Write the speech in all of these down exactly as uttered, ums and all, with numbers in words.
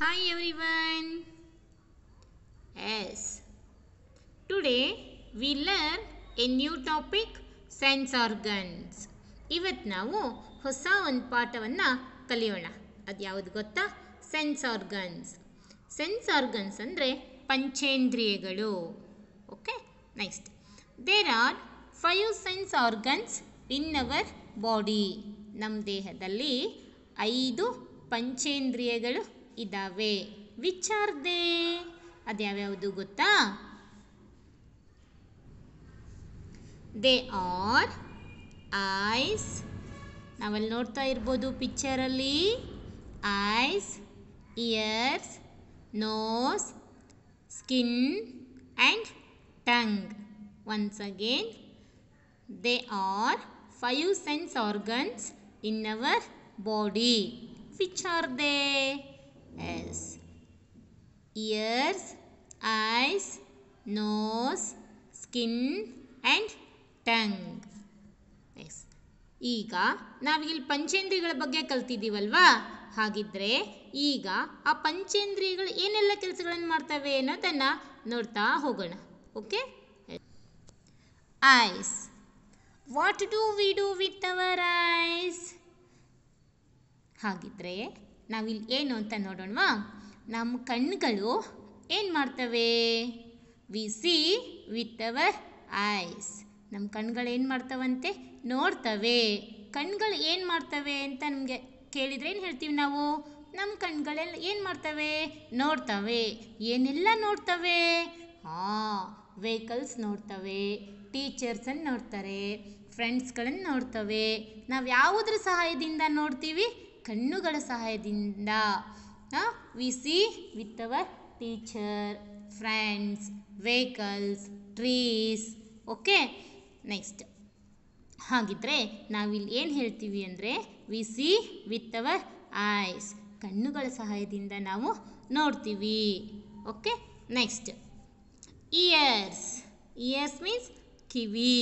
Hi everyone. Yes. Today we learn a new topic, sense organs. ಇವತ್ತು ನಾವು ಹೊಸ ಒಂದು ಪಾಠವನ್ನು ಕಲಿಯೋಣ. ಅದು ಯಾವುದು ಗೊತ್ತಾ? Sense organs. ಸೆನ್ಸ್ ಆರ್ಗನ್ಸ್ ಅಂದರೆ ಪಂಚೇಂದ್ರಿಯಗಳು. Okay, next. There are five sense organs in our body. ನಮ್ಮ ದೇಹದಲ್ಲಿ ಐದು ಪಂಚೇಂದ್ರಿಯಗಳು ಇದ್ದಾವೆ. Which are they? ಅದ್ಯಾವ್ಯಾವುದು ಗೊತ್ತಾ? They are eyes. ನಾವಲ್ಲಿ ನೋಡ್ತಾ ಇರ್ಬೋದು ಪಿಕ್ಚರಲ್ಲಿ. Eyes, ears, nose, skin and tongue. Once again, they are five sense organs in our body. Which are they? Yes. Ears, eyes, nose, skin and tongue. Yes. ಈಗ ನಾವಿಲ್ಲಿ ಪಂಚೇಂದ್ರಿಯಗಳ ಬಗ್ಗೆ ಕಲ್ತಿದ್ದೀವಲ್ವಾ? ಹಾಗಿದ್ರೆ ಈಗ ಆ ಪಂಚೇಂದ್ರಿಯಗಳು ಏನೆಲ್ಲ ಕೆಲಸಗಳನ್ನು ಮಾಡ್ತವೆ ಅನ್ನೋದನ್ನು ನೋಡ್ತಾ ಹೋಗೋಣ. Okay, eyes. What do we do with our eyes? ಹಾಗಿದ್ರೆ ನಾವಿಲ್ಲಿ ಏನು ಅಂತ ನೋಡೋಣವಾ? ನಮ್ಮ ಕಣ್ಣುಗಳು ಏನು ಮಾಡ್ತವೆ? We see with our eyes. ನಮ್ಮ ಕಣ್ಗಳು ಏನು ಮಾಡ್ತವಂತೆ? ನೋಡ್ತವೆ. ಕಣ್ಗಳು ಏನು ಮಾಡ್ತವೆ ಅಂತ ನಮಗೆ ಕೇಳಿದರೆ ಏನು ಹೇಳ್ತೀವಿ ನಾವು? ನಮ್ಮ ಕಣ್ಗಳೆಲ್ಲ ಏನು ಮಾಡ್ತವೆ? ನೋಡ್ತವೆ. ಏನೆಲ್ಲ ನೋಡ್ತವೆ? ಹಾಂ, ವೆಹಿಕಲ್ಸ್ ನೋಡ್ತವೆ, ಟೀಚರ್ಸನ್ನು ನೋಡ್ತಾರೆ, ಫ್ರೆಂಡ್ಸ್ಗಳನ್ನು ನೋಡ್ತವೆ. ನಾವು ಯಾವುದ್ರ ಸಹಾಯದಿಂದ ನೋಡ್ತೀವಿ? ಕಣ್ಣುಗಳ ಸಹಾಯದಿಂದ. We see with our teacher, friends, vehicles, trees. Okay, next. ಹಾಗಿದ್ರೆ ನಾವಿಲ್ಲಿ ಏನು ಹೇಳ್ತೀವಿ ಅಂದರೆ we see with our eyes. ಕಣ್ಣುಗಳ ಸಹಾಯದಿಂದ ನಾವು ನೋಡ್ತೀವಿ. Okay, next. Ears. Ears means ಕಿವಿ.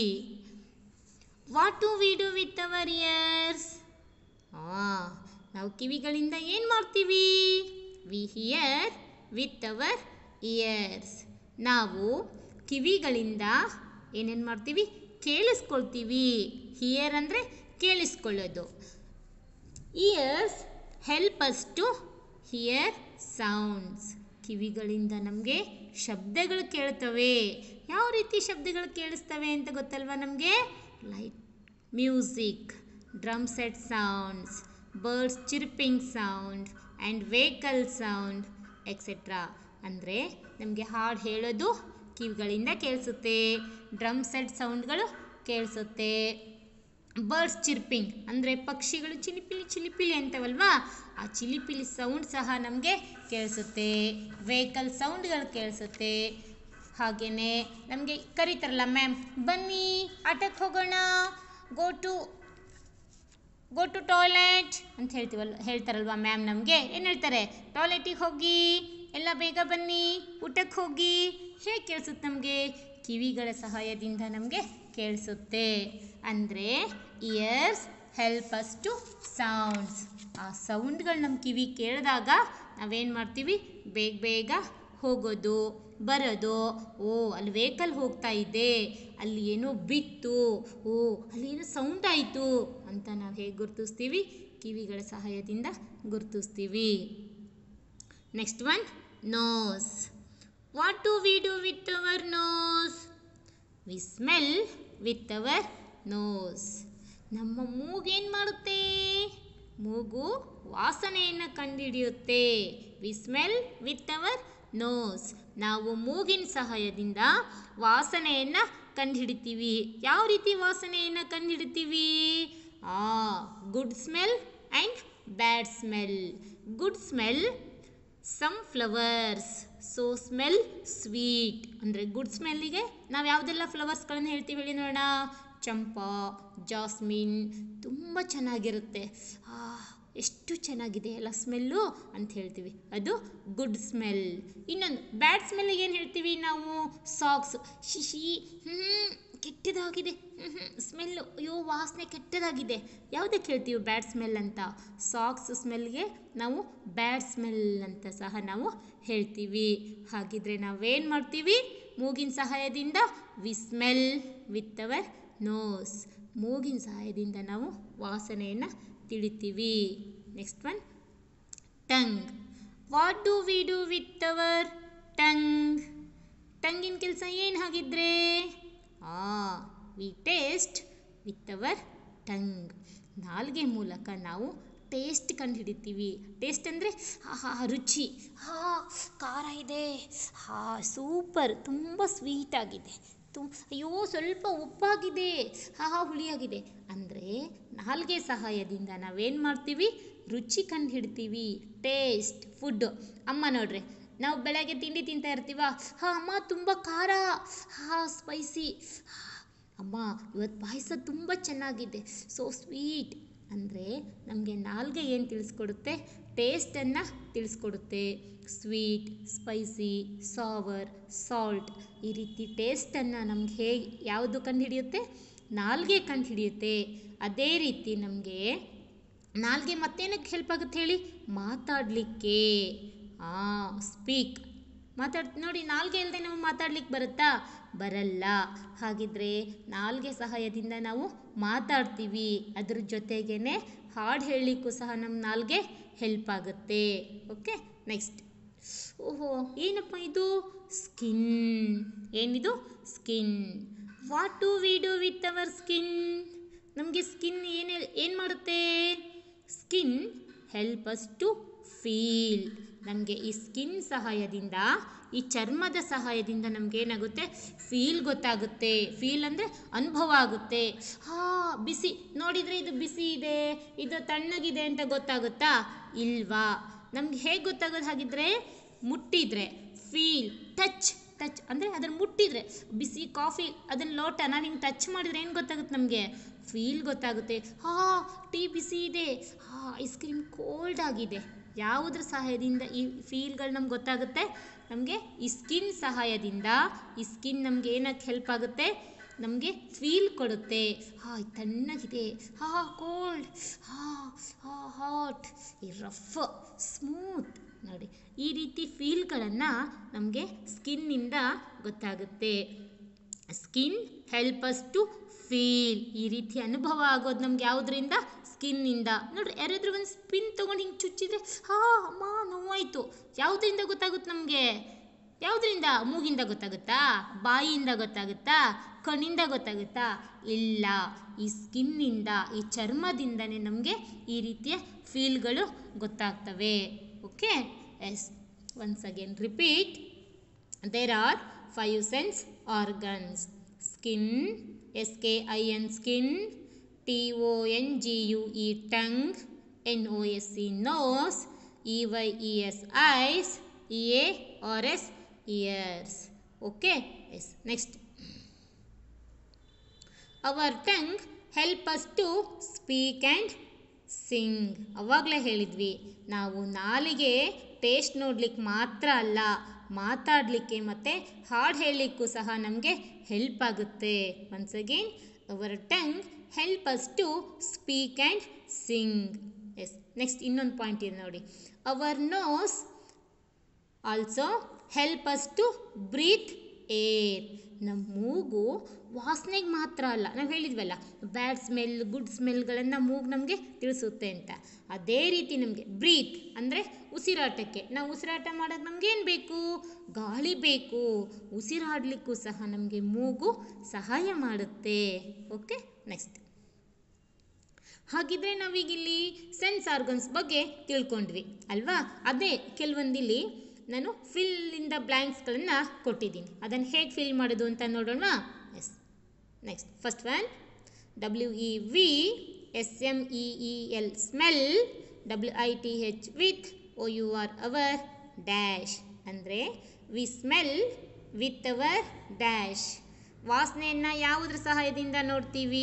What do we do with our ears? ಹಾಂ, ನಾವು ಕಿವಿಗಳಿಂದ ಏನು ಮಾಡ್ತೀವಿ? We hear with our ears. ನಾವು ಕಿವಿಗಳಿಂದ ಏನೇನು ಮಾಡ್ತೀವಿ? ಕೇಳಿಸ್ಕೊಳ್ತೀವಿ. ಹಿಯರ್ ಅಂದರೆ ಕೇಳಿಸ್ಕೊಳ್ಳೋದು. Ears help us to hear sounds. ಕಿವಿಗಳಿಂದ ನಮಗೆ ಶಬ್ದಗಳು ಕೇಳ್ತವೆ. ಯಾವ ರೀತಿ ಶಬ್ದಗಳು ಕೇಳಿಸ್ತವೆ ಅಂತ ಗೊತ್ತಲ್ವಾ ನಮಗೆ? Like music, drum set sounds, birds chirping sound and vehicle sound et cetera. ಅಂದರೆ ನಮಗೆ ಹಾಡು ಹೇಳೋದು ಕಿವಿಗಳಿಂದ ಕೇಳಿಸುತ್ತೆ. ಡ್ರಮ್ ಸೆಟ್ ಸೌಂಡ್ಗಳು ಕೇಳಿಸುತ್ತೆ. ಬರ್ಡ್ಸ್ ಚಿರ್ಪಿಂಗ್ ಅಂದರೆ ಪಕ್ಷಿಗಳು ಚಿಲಿಪಿಲಿ ಚಿಲಿಪಿಲಿ ಅಂತವಲ್ವಾ? ಆ ಚಿಲಿಪಿಲಿ ಸೌಂಡ್ ಸಹ ನಮಗೆ ಕೇಳಿಸುತ್ತೆ. ವೆಹಿಕಲ್ ಸೌಂಡ್ಗಳು ಕೇಳಿಸುತ್ತೆ. ಹಾಗೆಯೇ ನಮಗೆ ಕರೀತಾರಲ್ಲ, ಮ್ಯಾಮ್ ಬನ್ನಿ ಆಟಕ್ಕೆ ಹೋಗೋಣ, go to go to toilet ಅಂತ ಹೇಳ್ತೀವಲ್ಲ, ಹೇಳ್ತಾರಲ್ವ ಮ್ಯಾಮ್. ನಮಗೆ ಏನು ಹೇಳ್ತಾರೆ? ಟಾಯ್ಲೆಟಿಗೆ ಹೋಗಿ, ಎಲ್ಲ ಬೇಗ ಬನ್ನಿ, ಊಟಕ್ಕೆ ಹೋಗಿ. ಹೇಗೆ ಕೇಳಿಸುತ್ತೆ ನಮಗೆ? ಕಿವಿಗಳ ಸಹಾಯದಿಂದ ನಮಗೆ ಕೇಳಿಸುತ್ತೆ. ಅಂದರೆ ears help us to sounds. ಆ ಸೌಂಡ್ಗಳು ನಮ್ಮ ಕಿವಿ ಕೇಳಿದಾಗ ನಾವೇನು ಮಾಡ್ತೀವಿ? ಬೇಗ ಬೇಗ ಹೋಗೋದು, ಬರೋದು. ಓ, ಅಲ್ಲಿ ವೆಹಿಕಲ್ ಹೋಗ್ತಾ ಇದೆ, ಅಲ್ಲಿ ಏನೋ ಬಿತ್ತು, ಓ ಅಲ್ಲಿ ಏನೋ ಸೌಂಡ್ ಆಯಿತು ಅಂತ ನಾವು ಹೇಗೆ ಗುರುತಿಸ್ತೀವಿ? ಕಿವಿಗಳ ಸಹಾಯದಿಂದ ಗುರುತಿಸ್ತೀವಿ. Next one, nose. What do we do with our nose? We smell with our nose. ನಮ್ಮ ಮೂಗೇನು ಮಾಡುತ್ತೆ? ಮೂಗು ವಾಸನೆಯನ್ನು ಕಂಡುಹಿಡಿಯುತ್ತೆ. We smell with our nose. ನಾವು ಮೂಗಿನ ಸಹಾಯದಿಂದ ವಾಸನೆಯನ್ನು ಕಂಡುಹಿಡಿತೀವಿ. ಯಾವ ರೀತಿ ವಾಸನೆಯನ್ನು ಕಂಡುಹಿಡಿತೀವಿ? ಆ good smell and bad smell. Good smell, some flowers, so smell sweet. ಅಂದರೆ ಗುಡ್ ಸ್ಮೆಲ್ಲಿಗೆ ನಾವು ಯಾವುದೆಲ್ಲ ಫ್ಲವರ್ಸ್ಗಳನ್ನು ಹೇಳ್ತೀವಿ ಹೇಳಿ ನೋಡೋಣ? ಚಂಪಾ, ಜಾಸ್ಮಿನ್, ತುಂಬ ಚೆನ್ನಾಗಿರುತ್ತೆ. ಎಷ್ಟು ಚೆನ್ನಾಗಿದೆ ಅಲ್ಲ ಸ್ಮೆಲ್ಲು ಅಂತ ಹೇಳ್ತೀವಿ. ಅದು ಗುಡ್ ಸ್ಮೆಲ್. ಇನ್ನೊಂದು ಬ್ಯಾಡ್ ಸ್ಮೆಲ್ಲಿಗೆ ಏನು ಹೇಳ್ತೀವಿ ನಾವು? ಸಾಕ್ಸ್, ಶಿಶಿ, ಹ್ಞೂ ಕೆಟ್ಟದಾಗಿದೆ, ಸ್ಮೆಲ್ಲು, ಅಯ್ಯೋ ವಾಸನೆ ಕೆಟ್ಟದಾಗಿದೆ, ಯಾವುದಕ್ಕೆ ಹೇಳ್ತೀವಿ ಬ್ಯಾಡ್ ಸ್ಮೆಲ್ ಅಂತ? ಸಾಕ್ಸ್ ಸ್ಮೆಲ್ಗೆ ನಾವು ಬ್ಯಾಡ್ ಸ್ಮೆಲ್ ಅಂತ ಸಹ ನಾವು ಹೇಳ್ತೀವಿ. ಹಾಗಿದ್ರೆ ನಾವೇನು ಮಾಡ್ತೀವಿ? ಮೂಗಿನ ಸಹಾಯದಿಂದ we smell with our nose. ಮೂಗಿನ ಸಹಾಯದಿಂದ ನಾವು ವಾಸನೆಯನ್ನು ತಿಳಿತೀವಿ. Next one, tongue. What do we do with our tongue? ಟಂಗಿನ ಕೆಲಸ ಏನು ಹಾಗಿದ್ರೆ? ಆ we taste with our tongue. ನಾಲ್ಗೆ ಮೂಲಕ ನಾವು ಟೇಸ್ಟ್ ಕಂಡು ಹಿಡಿತೀವಿ. ಟೇಸ್ಟ್ ಅಂದರೆ ಹಾ ರುಚಿ, ಹಾ ಖಾರ ಇದೆ, ಹಾ ಸೂಪರ್, ತುಂಬ ಸ್ವೀಟಾಗಿದೆ, ತು ಅಯ್ಯೋ ಸ್ವಲ್ಪ ಉಪ್ಪಾಗಿದೆ, ಹಾ ಹುಳಿಯಾಗಿದೆ ಅಂದರೆ ನಾಲ್ಗೆ ಸಹಾಯದಿಂದ ನಾವೇನು ಮಾಡ್ತೀವಿ? ರುಚಿ ಕಂಡು ಹಿಡ್ತೀವಿ. Taste food. ಅಮ್ಮ ನೋಡ್ರಿ, ನಾವು ಬೆಳಗ್ಗೆ ತಿಂಡಿ ತಿಂತಾ ಇರ್ತೀವ, ಹಾಂ ಅಮ್ಮ ತುಂಬ ಖಾರ, ಹಾಂ ಸ್ಪೈಸಿ, ಅಮ್ಮ ಇವತ್ತು ಪಾಯಸ ತುಂಬ ಚೆನ್ನಾಗಿದೆ, ಸೋ ಸ್ವೀಟ್ ಅಂದರೆ ನಮಗೆ ನಾಲ್ಗೆ ಏನು ತಿಳಿಸ್ಕೊಡುತ್ತೆ? ಟೇಸ್ಟನ್ನು ತಿಳಿಸ್ಕೊಡುತ್ತೆ. ಸ್ವೀಟ್, ಸ್ಪೈಸಿ, ಸಾವರ್, ಸಾಲ್ಟ್, ಈ ರೀತಿ ಟೇಸ್ಟನ್ನು ನಮ್ಗೆ ಹೇಗೆ ಯಾವುದು ಕಂಡು ಹಿಡಿಯುತ್ತೆ? ನಾಲ್ಗೆ ಕಂಡು ಹಿಡಿಯುತ್ತೆ. ಅದೇ ರೀತಿ ನಮಗೆ ನಾಲ್ಗೆ ಮತ್ತೇನಕ್ಕೆ ಹೆಲ್ಪ್ ಆಗುತ್ತೆ ಹೇಳಿ? ಮಾತಾಡಲಿಕ್ಕೆ. ಹಾಂ ಸ್ಪೀಕ್. ಮಾತಾಡ್ ನೋಡಿ, ನಾಲ್ಗೆ ಇಲ್ಲದೆ ನಾವು ಮಾತಾಡ್ಲಿಕ್ಕೆ ಬರುತ್ತಾ? ಬರಲ್ಲ. ಹಾಗಿದ್ರೆ ನಾಲ್ಗೆ ಸಹಾಯದಿಂದ ನಾವು ಮಾತಾಡ್ತೀವಿ. ಅದ್ರ ಜೊತೆಗೇ ಹಾಡು ಹೇಳಲಿಕ್ಕೂ ಸಹ ನಮ್ಮ ನಾಲ್ಗೆ ಹೆಲ್ಪ್ ಆಗುತ್ತೆ. Okay, next. ಓಹೋ, ಏನಪ್ಪ ಇದು? ಸ್ಕಿನ್. ಏನಿದು? Skin. What do we do with our skin? ನಮಗೆ ಸ್ಕಿನ್ ಏನು ಏನು ಮಾಡುತ್ತೆ? Skin help us to feel. ನಮಗೆ ಈ ಸ್ಕಿನ್ ಸಹಾಯದಿಂದ, ಈ ಚರ್ಮದ ಸಹಾಯದಿಂದ ನಮ್ಗೆ ಏನಾಗುತ್ತೆ? ಫೀಲ್ ಗೊತ್ತಾಗುತ್ತೆ. ಫೀಲ್ ಅಂದರೆ ಅನುಭವ ಆಗುತ್ತೆ. ಹಾಂ ಬಿಸಿ ನೋಡಿದರೆ ಇದು ಬಿಸಿ ಇದೆ, ಇದು ತಣ್ಣಗಿದೆ ಅಂತ ಗೊತ್ತಾಗುತ್ತಾ? ಇಲ್ವಾ? ನಮ್ಗೆ ಹೇಗೆ ಗೊತ್ತಾಗೋದು ಹಾಗಿದ್ರೆ? ಮುಟ್ಟಿದರೆ ಫೀಲ್, ಟಚ್. ಟಚ್ ಅಂದರೆ ಅದನ್ನು ಮುಟ್ಟಿದರೆ, ಬಿಸಿ ಕಾಫಿ ಅದನ್ನು ಲೋಟ ನಾವು ಹಿಂಗೆ ಟಚ್ ಮಾಡಿದರೆ ಏನು ಗೊತ್ತಾಗುತ್ತೆ ನಮಗೆ? ಫೀಲ್ ಗೊತ್ತಾಗುತ್ತೆ. ಹಾಂ ಟೀ ಬಿಸಿ ಇದೆ, ಹಾಂ ಐಸ್ ಕ್ರೀಮ್ ಕೋಲ್ಡ್ ಆಗಿದೆ. ಯಾವುದ್ರ ಸಹಾಯದಿಂದ ಈ ಫೀಲ್ಗಳು ನಮ್ಗೆ ಗೊತ್ತಾಗುತ್ತೆ? ನಮಗೆ ಈ ಸ್ಕಿನ್ ಸಹಾಯದಿಂದ. ಈ ಸ್ಕಿನ್ ನಮಗೆ ಏನಕ್ಕೆ ಹೆಲ್ಪ್ ಆಗುತ್ತೆ? ನಮಗೆ ಫೀಲ್ ಕೊಡುತ್ತೆ. ಹಾಂ ತಣ್ಣಗಿದೆ, ಹಾಂ ಕೋಲ್ಡ್, ಹಾಂ ಹಾಂ ಹಾಟ್, ಈ ರಫ್, ಸ್ಮೂತ್. ನೋಡಿ, ಈ ರೀತಿ ಫೀಲ್ಗಳನ್ನು ನಮಗೆ ಸ್ಕಿನ್ನಿಂದ ಗೊತ್ತಾಗುತ್ತೆ. Skin help us to feel. ಈ ರೀತಿ ಅನುಭವ ಆಗೋದು ನಮ್ಗೆ ಯಾವುದರಿಂದ? ಸ್ಕಿನ್ನಿಂದ. ನೋಡ್ರಿ, ಯಾರಾದರೂ ಒಂದು ಸ್ಪಿನ್ ತೊಗೊಂಡು ಹಿಂಗೆ ಚುಚ್ಚಿದ್ರೆ ಹಾಂ ಅಮ್ಮ ನೋವಾಯಿತು. ಯಾವುದರಿಂದ ಗೊತ್ತಾಗುತ್ತೆ ನಮಗೆ? ಯಾವುದರಿಂದ? ಮೂಗಿಂದ ಗೊತ್ತಾಗುತ್ತಾ? ಬಾಯಿಯಿಂದ ಗೊತ್ತಾಗುತ್ತಾ? ಕಣ್ಣಿಂದ ಗೊತ್ತಾಗುತ್ತಾ? ಇಲ್ಲ, ಈ ಸ್ಕಿನ್ನಿಂದ, ಈ ಚರ್ಮದಿಂದನೇ ನಮಗೆ ಈ ರೀತಿಯ ಫೀಲ್ಗಳು ಗೊತ್ತಾಗ್ತವೆ. Okay, yes, once again repeat. There are five sense organs. Skin, S K I N skin, T O N G U E tongue, N O S E nose, E Y E S eyes, E A R S ears. Okay, yes, next. Our tongue help us to speak and sing. ಅವಾಗಲೇ ಹೇಳಿದ್ವಿ, ನಾವು ನಾಲಿಗೆ taste ನೋಡ್ಲಿಕ್ಕೆ ಮಾತ್ರ ಅಲ್ಲ, ಮಾತಾಡಲಿಕ್ಕೆ ಮತ್ತು ಹಾಡು ಹೇಳಲಿಕ್ಕೂ ಸಹ ನಮಗೆ ಹೆಲ್ಪ್ ಆಗುತ್ತೆ. Once again, our tongue help us to speak and sing. Yes, next ಇನ್ನೊಂದು ಪಾಯಿಂಟ್ ಇದೆ ನೋಡಿ. Our nose also help us to breathe air. ನಮ್ಮ ಮೂಗು ವಾಸನೆಗೆ ಮಾತ್ರ ಅಲ್ಲ, ನಾವು ಹೇಳಿದ್ವಲ್ಲ ಬ್ಯಾಡ್ ಸ್ಮೆಲ್ ಗುಡ್ ಸ್ಮೆಲ್ಗಳನ್ನು ಮೂಗು ನಮಗೆ ತಿಳಿಸುತ್ತೆ ಅಂತ. ಅದೇ ರೀತಿ ನಮಗೆ ಬ್ರೀತ್ ಅಂದರೆ ಉಸಿರಾಟಕ್ಕೆ, ನಾವು ಉಸಿರಾಟ ಮಾಡೋಕ್ಕೆ ನಮಗೇನು ಬೇಕು? ಗಾಳಿ ಬೇಕು. ಉಸಿರಾಡಲಿಕ್ಕೂ ಸಹ ನಮಗೆ ಮೂಗು ಸಹಾಯ ಮಾಡುತ್ತೆ. Okay, next. ಹಾಗಿದ್ರೆ ನಾವೀಗಿಲ್ಲಿ ಸೆನ್ಸ್ ಆರ್ಗನ್ಸ್ ಬಗ್ಗೆ ತಿಳ್ಕೊಂಡ್ವಿ ಅಲ್ವಾ? ಅದೇ ಕೆಲವೊಂದಿಲ್ಲಿ ನಾನು ಫಿಲ್ ಇನ್ ದ ಬ್ಲ್ಯಾಂಕ್ಸ್ಗಳನ್ನು ಕೊಟ್ಟಿದ್ದೀನಿ. ಅದನ್ನು ಹೇಗೆ ಫಿಲ್ ಮಾಡೋದು ಅಂತ ನೋಡೋಣ. Yes, next first one, W E V S M E E L smell, W I T H with O U R our dash. ಅಂದರೆ we smell with our dash. ವಾಸನೆಯನ್ನು ಯಾವುದ್ರ ಸಹಾಯದಿಂದ ನೋಡ್ತೀವಿ?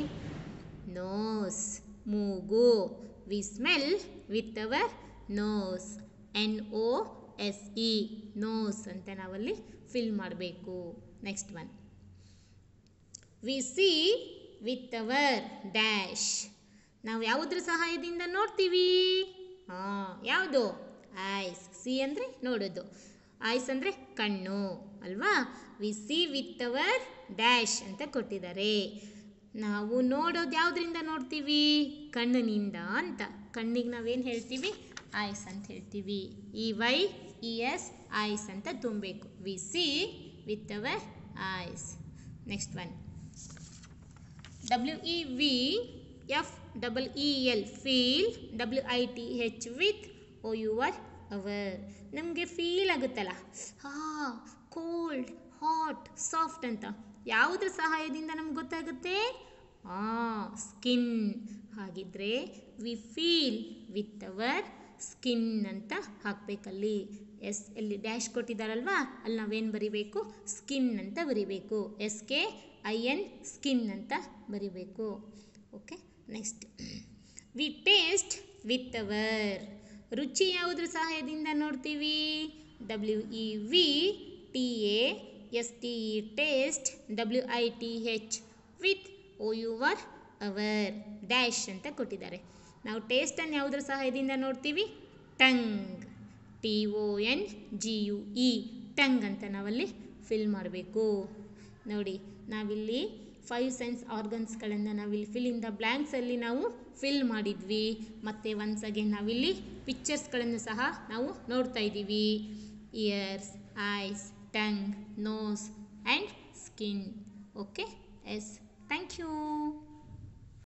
ನೋಸ್, ಮೂಗು. We smell with our nose, N O S E, nose ಅಂತ ನಾವಲ್ಲಿ fill ಮಾಡಬೇಕು. Next one, we see with our dash. ನಾವು ಯಾವುದ್ರ ಸಹಾಯದಿಂದ ನೋಡ್ತೀವಿ? ಹಾಂ, ಯಾವುದು? ಐಸ್. ಸಿ ಅಂದರೆ ನೋಡೋದು, ಐಸ್ ಅಂದರೆ ಕಣ್ಣು ಅಲ್ವಾ? We see with our dash ಅಂತ ಕೊಟ್ಟಿದ್ದಾರೆ. ನಾವು ನೋಡೋದು ಯಾವುದರಿಂದ ನೋಡ್ತೀವಿ? ಕಣ್ಣಿನಿಂದ ಅಂತ. ಕಣ್ಣಿಗೆ ನಾವೇನು ಹೇಳ್ತೀವಿ? ಐಸ್ ಅಂತ ಹೇಳ್ತೀವಿ. E Y E S eyes ಅಂತ ತುಂಬಬೇಕು. We see with our eyes. Next one, W E V F double E L feel, W I T H with O U R our. ನಮಗೆ ಫೀಲ್ ಆಗುತ್ತಲ್ಲ, ಹಾಂ, cold, hot, soft ಅಂತ. ಯಾವುದ್ರ ಸಹಾಯದಿಂದ ನಮ್ಗೆ ಗೊತ್ತಾಗುತ್ತೆ? ಹಾಂ, ಸ್ಕಿನ್. ಹಾಗಿದ್ರೆ we feel with our skin ಅಂತ ಹಾಕಬೇಕಲ್ಲಿ. ಎಸ್ ಎಲ್ಲಿ ಡ್ಯಾಶ್ ಕೊಟ್ಟಿದ್ದಾರಲ್ವಾ, ಅಲ್ಲಿ ನಾವೇನು ಬರಿಬೇಕು? ಸ್ಕಿನ್ ಅಂತ ಬರಿಬೇಕು. S K I N skin ಅಂತ ಬರಿಬೇಕು. Okay, next, we taste with our. ರುಚಿ ಯಾವುದ್ರ ಸಹಾಯದಿಂದ ನೋಡ್ತೀವಿ? W E we T A S T E taste, W I T H with O U R our dash ಅಂತ ಕೊಟ್ಟಿದ್ದಾರೆ. ನಾವು ಟೇಸ್ಟನ್ನು ಯಾವುದ್ರ ಸಹಾಯದಿಂದ ನೋಡ್ತೀವಿ? Tongue. T O N G U E tongue ಅಂತ ನಾವಲ್ಲಿ ಫಿಲ್ ಮಾಡಬೇಕು. ನೋಡಿ, ನಾವಿಲ್ಲಿ ಫೈವ್ ಸೆನ್ಸ್ ಆರ್ಗನ್ಸ್ಗಳನ್ನು ನಾವಿಲ್ಲಿ ಫಿಲ್ ಇನ್ ದ ಬ್ಲ್ಯಾಂಕ್ಸಲ್ಲಿ ನಾವು ಫಿಲ್ ಮಾಡಿದ್ವಿ. ಮತ್ತು ಒನ್ಸ್ ಅಗೇನ್ ನಾವಿಲ್ಲಿ ಪಿಕ್ಚರ್ಸ್ಗಳನ್ನು ಸಹ ನಾವು ನೋಡ್ತಾ ಇದ್ದೀವಿ. Ears, eyes, tongue, nose and skin. Okay, yes, thank you.